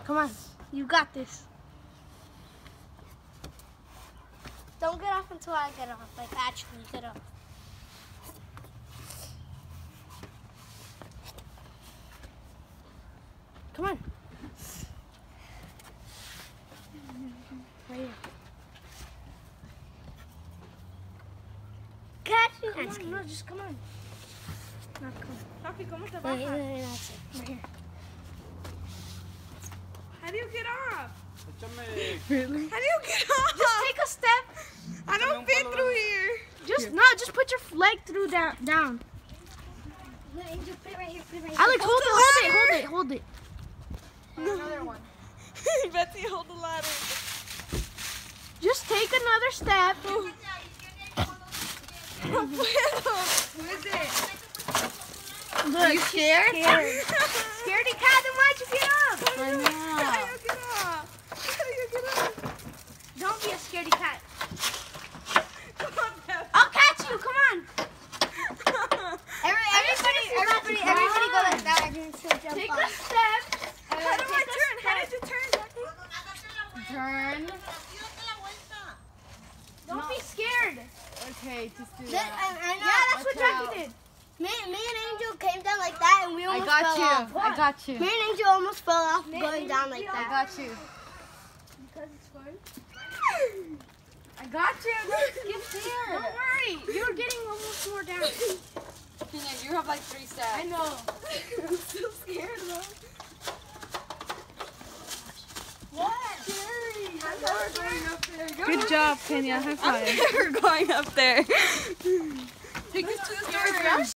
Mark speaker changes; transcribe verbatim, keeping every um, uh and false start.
Speaker 1: Come on. You got this.
Speaker 2: Don't get off until I get off. Like, actually get off.
Speaker 1: Come on. Right here.
Speaker 2: Catch me.
Speaker 1: Come on, no, just come on. No, come on.
Speaker 3: Papi, ¿cómo te
Speaker 2: Wait,
Speaker 3: bajas?
Speaker 2: wait, wait, that's it.
Speaker 1: Right here.
Speaker 3: How do you get off?
Speaker 1: Really?
Speaker 3: How do you get off?
Speaker 1: Just take a step.
Speaker 3: I don't fit through here.
Speaker 1: Just no, just put your leg through down. Down.
Speaker 2: No, Angel, put it right here. Put it right here.
Speaker 1: Alex, hold it, hold it, hold it, hold it.
Speaker 3: Another one. Betsy, hold the ladder.
Speaker 1: Just take another step.
Speaker 3: No puedo. Who is it?
Speaker 1: Look,
Speaker 3: Are you scared?
Speaker 1: Scared. Scaredy cat, then why'd you get up?
Speaker 3: I know. How do you get off? How do you get off?
Speaker 1: Don't be a scaredy cat.
Speaker 3: Come on, Beth.
Speaker 1: I'll catch you. Come on.
Speaker 2: Every, everybody, everybody, everybody go like that. I didn't see jump
Speaker 1: Take
Speaker 2: off.
Speaker 1: a step.
Speaker 3: How do I turn? How did you turn, Jackie?
Speaker 4: Turn.
Speaker 1: Don't be scared.
Speaker 4: Okay, just do
Speaker 2: Then,
Speaker 4: that.
Speaker 2: I, I know.
Speaker 1: Yeah, that's what
Speaker 4: Watch out.
Speaker 1: Jackie did.
Speaker 2: Me, me and Angel came down like that, and we
Speaker 4: I
Speaker 2: almost
Speaker 4: got
Speaker 2: fell
Speaker 4: you.
Speaker 2: off.
Speaker 4: I got you.
Speaker 2: Me and Angel almost fell off going down like
Speaker 4: I
Speaker 2: that.
Speaker 4: got you.
Speaker 1: Because it's fun.
Speaker 4: I got you. Don't skip there.
Speaker 1: Don't worry. You're getting almost more down.
Speaker 4: You have like three steps.
Speaker 1: I know.
Speaker 3: I'm so scared, though.
Speaker 1: What? Scary.
Speaker 3: I'm never going up there.
Speaker 4: Good job, Kenya. High five.
Speaker 3: I'm never going up there. Take us to the store.